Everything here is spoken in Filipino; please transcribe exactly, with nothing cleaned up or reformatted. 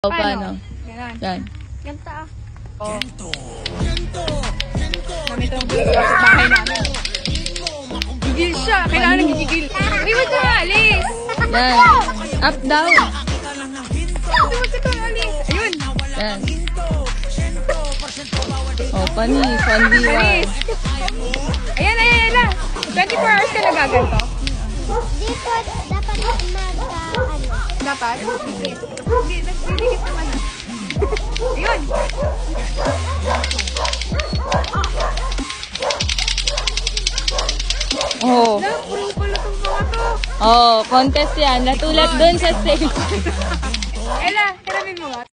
O, paano? Ganon. Yan. Ganito ah. Oh. Ganito. Ganito. Ganito. Ganito ang bulo sa bahay namin. Gigil siya. Kailangan nang gigil. Uy, wag ka alis. Yan. Up, down. Hindi wag ka alis. Ayun. Yan. O, panis. one v one. Alis. Ayan, ayan, ayan lang. twenty-four hours ka nagaganto. Dito, dapat mag, uh, ano, Dapat? Dikit. Hindi, nagdidikit naman ah. Ayun. Oh. Wala, puro pala itong mga to. Oh, contest yan. Natulad dun sa stage. Ella, hiramin mo nga.